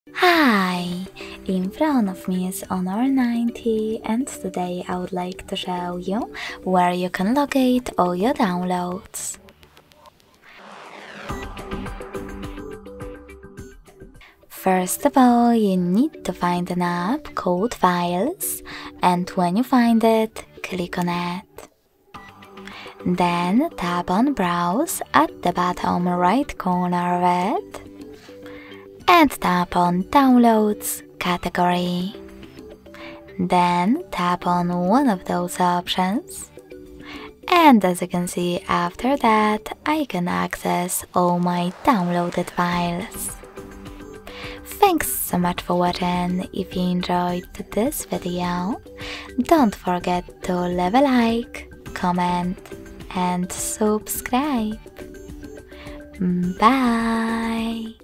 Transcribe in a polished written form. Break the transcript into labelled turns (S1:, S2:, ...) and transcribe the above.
S1: Hi! In front of me is Honor 90 and today I would like to show you where you can locate all your downloads. First of all, you need to find an app called Files, and when you find it, click on it. Then tap on Browse at the bottom right corner of it and tap on Downloads category. Then tap on one of those options, and as you can see, after that I can access all my downloaded files. Thanks so much for watching. If you enjoyed this video, don't forget to leave a like, comment and subscribe. Bye!